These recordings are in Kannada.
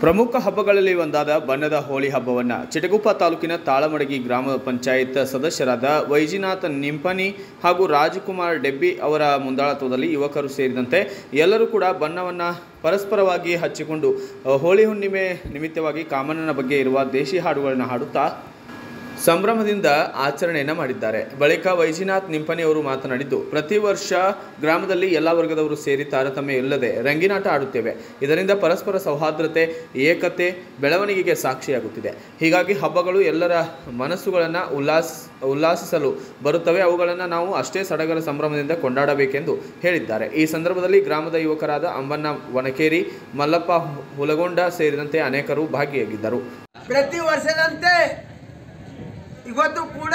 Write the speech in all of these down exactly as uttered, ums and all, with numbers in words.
ಪ್ರಮುಖ ಹಬ್ಬಗಳಲ್ಲಿ ಒಂದಾದ ಬಣ್ಣದ ಹೋಳಿ ಹಬ್ಬವನ್ನು ಚಿಟಗುಪ್ಪ ತಾಲೂಕಿನ ತಾಳಮಡಗಿ ಗ್ರಾಮ ಪಂಚಾಯತ್ ಸದಸ್ಯರಾದ ವೈಜಿನಾಥ್ ನಿಂಪನಿ ಹಾಗೂ ರಾಜಕುಮಾರ್ ಡೆಬ್ಬಿ ಅವರ ಮುಂದಾಳತ್ವದಲ್ಲಿ ಯುವಕರು ಸೇರಿದಂತೆ ಎಲ್ಲರೂ ಕೂಡ ಬಣ್ಣವನ್ನು ಪರಸ್ಪರವಾಗಿ ಹಚ್ಚಿಕೊಂಡು ಹೋಳಿ ಹುಣ್ಣಿಮೆ ನಿಮಿತ್ತವಾಗಿ ಕಾಮಣ್ಣನ ಬಗ್ಗೆ ಇರುವ ದೇಶಿ ಹಾಡುಗಳನ್ನು ಹಾಡುತ್ತಾ ಸಂಭ್ರಮದಿಂದ ಆಚರಣೆಯನ್ನು ಮಾಡಿದ್ದಾರೆ. ಬಳಿಕ ವೈಜಿನಾಥ್ ನಿಂಪನಿ ಅವರು ಮಾತನಾಡಿದ್ದು, ಪ್ರತಿ ವರ್ಷ ಗ್ರಾಮದಲ್ಲಿ ಎಲ್ಲ ವರ್ಗದವರು ಸೇರಿ ತಾರತಮ್ಯ ಇಲ್ಲದೆ ರಂಗಿನಾಟ ಆಡುತ್ತೇವೆ. ಇದರಿಂದ ಪರಸ್ಪರ ಸೌಹಾರ್ದತೆ, ಏಕತೆ, ಬೆಳವಣಿಗೆಗೆ ಸಾಕ್ಷಿಯಾಗುತ್ತಿದೆ. ಹೀಗಾಗಿ ಹಬ್ಬಗಳು ಎಲ್ಲರ ಮನಸ್ಸುಗಳನ್ನು ಉಲ್ಲಾಸ ಉಲ್ಲಾಸಿಸಲು ಬರುತ್ತವೆ. ಅವುಗಳನ್ನು ನಾವು ಅಷ್ಟೇ ಸಡಗರ ಸಂಭ್ರಮದಿಂದ ಕೊಂಡಾಡಬೇಕೆಂದು ಹೇಳಿದ್ದಾರೆ. ಈ ಸಂದರ್ಭದಲ್ಲಿ ಗ್ರಾಮದ ಯುವಕರಾದ ಅಂಬಣ್ಣ ವನಕೇರಿ, ಮಲ್ಲಪ್ಪ ಹುಲಗೊಂಡ ಸೇರಿದಂತೆ ಅನೇಕರು ಭಾಗಿಯಾಗಿದ್ದರು. ಪ್ರತಿ ವರ್ಷದಂತೆ ಇವತ್ತು ಕೂಡ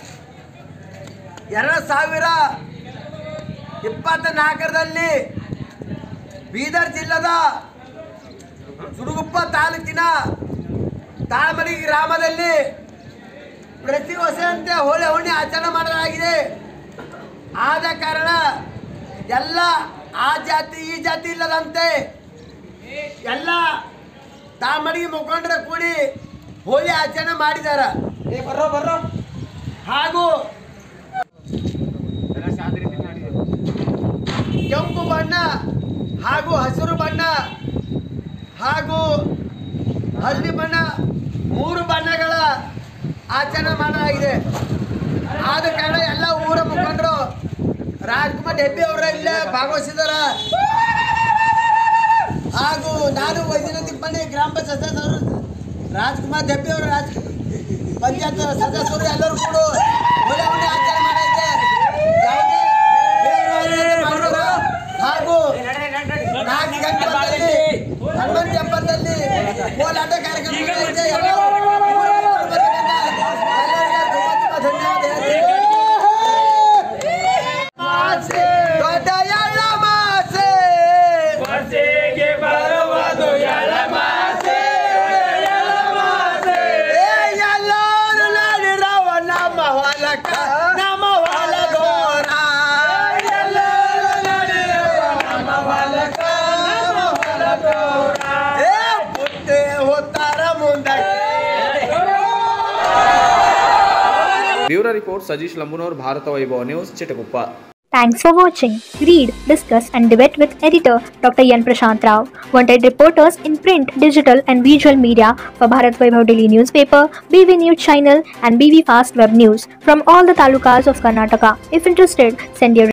ಎರಡು ಸಾವಿರ ಇಪ್ಪತ್ತ ನಾಲ್ಕರಲ್ಲಿ ಬೀದರ್ ಜಿಲ್ಲೆದ ಚಿಟಗುಪ್ಪ ತಾಲೂಕಿನ ತಾಳಮಡಗಿ ಗ್ರಾಮದಲ್ಲಿ ಪ್ರತಿ ವರ್ಷದಂತೆ ಹೋಳಿ ಹುಣ್ಣಿ ಆಚರಣೆ ಮಾಡಲಾಗಿದೆ. ಆದ ಕಾರಣ ಎಲ್ಲ ಆ ಜಾತಿ ಈ ಜಾತಿ ಇಲ್ಲದಂತೆ ಎಲ್ಲ ತಾಳಮಡಗಿ ಮುಖಂಡರು ಕೂಡಿ ಹೋಳಿ ಆಚರಣೆ ಮಾಡಿದ್ದಾರೆ. ಹಾಗೂ ಕೆಂಪು ಬಣ್ಣ ಹಾಗೂ ಹಸಿರು ಬಣ್ಣ ಹಾಗೂ ಹಳದಿ ಬಣ್ಣ ಮೂರು ಬಣ್ಣಗಳ ಆಚರಣೆ ಮಾಡಲಾಗಿದೆ. ಆದ ಕಾರಣ ಎಲ್ಲ ಊರ ಮುಖಂಡರು ರಾಜಕುಮಾರ್ ಡೆಬ್ಬಿ ಅವರ ಇಲ್ಲೇ ಭಾಗವಹಿಸಿದಾರ. ಹಾಗೂ ನಾನು ವೈದ್ಯನಾಥ್ ನಿಂಪನಿ ಗ್ರಾಮ ಪಂಚಾಯತ್ ಸದಸ್ಯರು ರಾಜಕುಮಾರ್ ಡೆಬ್ಬಿ ಅವರು ರಾಜ ಪಂಚಾಯತ್ ಸದಸ್ಯರು ಎಲ್ಲರೂ ಕೂಡ ಹೋಳಿ ಹುಣ್ಣಿ ಆಚರಣೆ ಮಾಡೈತೆ. ಹಾಗೂ ನಾಲ್ಕು ಗಂಟೆಯಲ್ಲಿ ಹನುಮಂತ ಟೆಂಪಲ್ನಲ್ಲಿ ಕೋಲಾಟ ಕಾರ್ಯಕ್ರಮ ನಡೆಯುತ್ತೆ. ब्यूरो रिपोर्ट सजीश लंबुनोर, Bharat Vaibhav news, Chitguppa. Thanks for watching. Read, discuss and debate with editor Doctor Yan Prashant Rao. Wanted reporters in print, digital and visual media for Bharat Vaibhav Daily Newspaper, B V News Channel and B V Fast Web News from all the talukas of Karnataka. If interested, send your